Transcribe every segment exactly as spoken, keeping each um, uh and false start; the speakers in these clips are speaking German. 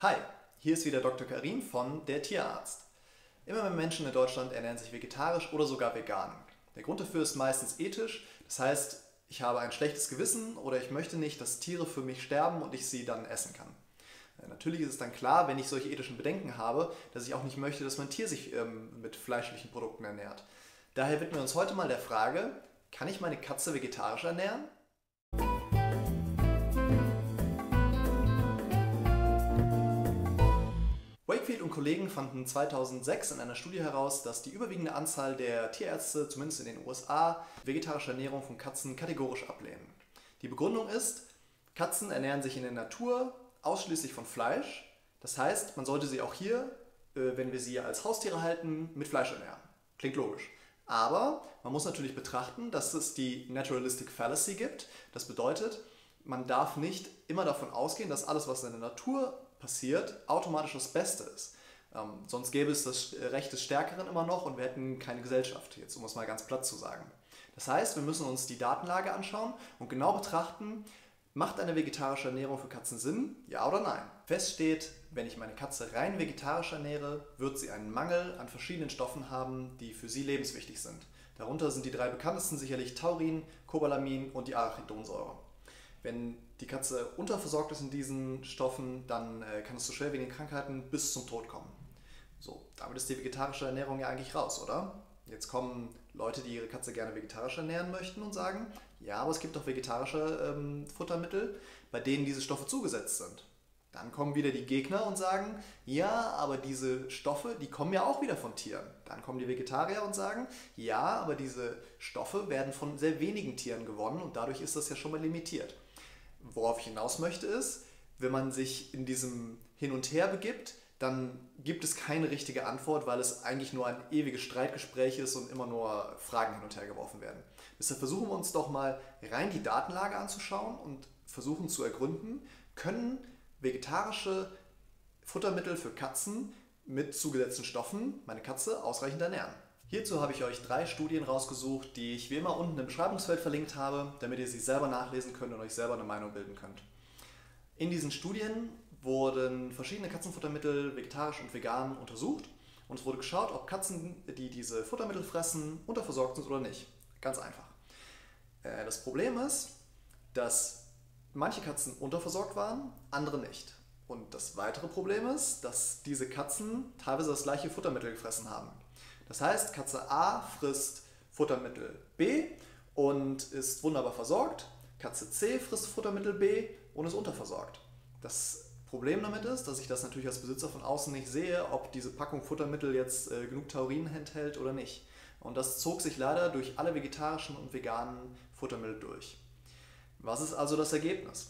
Hi, hier ist wieder Doktor Karim von Der Tierarzt. Immer mehr Menschen in Deutschland ernähren sich vegetarisch oder sogar vegan. Der Grund dafür ist meistens ethisch, das heißt, ich habe ein schlechtes Gewissen oder ich möchte nicht, dass Tiere für mich sterben und ich sie dann essen kann. Natürlich ist es dann klar, wenn ich solche ethischen Bedenken habe, dass ich auch nicht möchte, dass mein Tier sich ähm, mit fleischlichen Produkten ernährt. Daher widmen wir uns heute mal der Frage, kann ich meine Katze vegetarisch ernähren? Wakefield und Kollegen fanden zweitausendsechs in einer Studie heraus, dass die überwiegende Anzahl der Tierärzte, zumindest in den U S A, vegetarische Ernährung von Katzen kategorisch ablehnen. Die Begründung ist, Katzen ernähren sich in der Natur ausschließlich von Fleisch. Das heißt, man sollte sie auch hier, wenn wir sie als Haustiere halten, mit Fleisch ernähren. Klingt logisch. Aber man muss natürlich betrachten, dass es die Naturalistic Fallacy gibt. Das bedeutet, man darf nicht immer davon ausgehen, dass alles, was in der Natur passiert, automatisch das Beste ist. Ähm, sonst gäbe es das Recht des Stärkeren immer noch und wir hätten keine Gesellschaft, jetzt um es mal ganz platt zu sagen. Das heißt, wir müssen uns die Datenlage anschauen und genau betrachten, macht eine vegetarische Ernährung für Katzen Sinn, ja oder nein? Fest steht, wenn ich meine Katze rein vegetarisch ernähre, wird sie einen Mangel an verschiedenen Stoffen haben, die für sie lebenswichtig sind. Darunter sind die drei bekanntesten sicherlich Taurin, Cobalamin und die Arachidonsäure. Wenn die Katze unterversorgt ist in diesen Stoffen, dann äh, kann es zu schwerwiegenden Krankheiten bis zum Tod kommen. So, damit ist die vegetarische Ernährung ja eigentlich raus, oder? Jetzt kommen Leute, die ihre Katze gerne vegetarisch ernähren möchten und sagen, ja, aber es gibt doch vegetarische ähm, Futtermittel, bei denen diese Stoffe zugesetzt sind. Dann kommen wieder die Gegner und sagen, ja, aber diese Stoffe, die kommen ja auch wieder von Tieren. Dann kommen die Vegetarier und sagen, ja, aber diese Stoffe werden von sehr wenigen Tieren gewonnen und dadurch ist das ja schon mal limitiert. Worauf ich hinaus möchte ist, wenn man sich in diesem Hin und Her begibt, dann gibt es keine richtige Antwort, weil es eigentlich nur ein ewiges Streitgespräch ist und immer nur Fragen hin und her geworfen werden. Deshalb versuchen wir uns doch mal rein die Datenlage anzuschauen und versuchen zu ergründen, können vegetarische Futtermittel für Katzen mit zugesetzten Stoffen meine Katze ausreichend ernähren. Hierzu habe ich euch drei Studien rausgesucht, die ich wie immer unten im Beschreibungsfeld verlinkt habe, damit ihr sie selber nachlesen könnt und euch selber eine Meinung bilden könnt. In diesen Studien wurden verschiedene Katzenfuttermittel vegetarisch und vegan untersucht und es wurde geschaut, ob Katzen, die diese Futtermittel fressen, unterversorgt sind oder nicht. Ganz einfach. Das Problem ist, dass manche Katzen unterversorgt waren, andere nicht. Und das weitere Problem ist, dass diese Katzen teilweise das gleiche Futtermittel gefressen haben. Das heißt, Katze A frisst Futtermittel B und ist wunderbar versorgt. Katze C frisst Futtermittel B und ist unterversorgt. Das Problem damit ist, dass ich das natürlich als Besitzer von außen nicht sehe, ob diese Packung Futtermittel jetzt äh, genug Taurin enthält oder nicht. Und das zog sich leider durch alle vegetarischen und veganen Futtermittel durch. Was ist also das Ergebnis?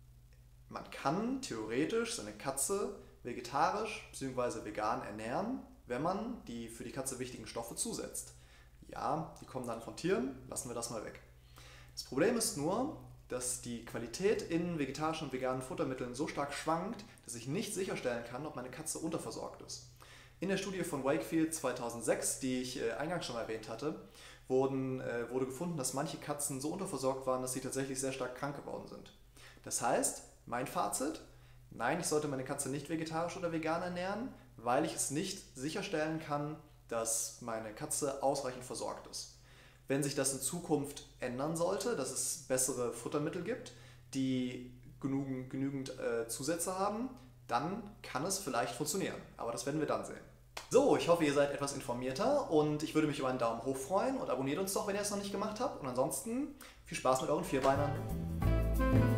Man kann theoretisch seine Katze vegetarisch bzw. vegan ernähren, wenn man die für die Katze wichtigen Stoffe zusetzt. Ja, die kommen dann von Tieren, lassen wir das mal weg. Das Problem ist nur, dass die Qualität in vegetarischen und veganen Futtermitteln so stark schwankt, dass ich nicht sicherstellen kann, ob meine Katze unterversorgt ist. In der Studie von Wakefield zweitausendsechs, die ich äh, eingangs schon erwähnt hatte, wurden, äh, wurde gefunden, dass manche Katzen so unterversorgt waren, dass sie tatsächlich sehr stark krank geworden sind. Das heißt, mein Fazit: Nein, ich sollte meine Katze nicht vegetarisch oder vegan ernähren, weil ich es nicht sicherstellen kann, dass meine Katze ausreichend versorgt ist. Wenn sich das in Zukunft ändern sollte, dass es bessere Futtermittel gibt, die genügend, genügend äh, Zusätze haben, dann kann es vielleicht funktionieren. Aber das werden wir dann sehen. So, ich hoffe, ihr seid etwas informierter und ich würde mich über einen Daumen hoch freuen und abonniert uns doch, wenn ihr es noch nicht gemacht habt. Und ansonsten viel Spaß mit euren Vierbeinern.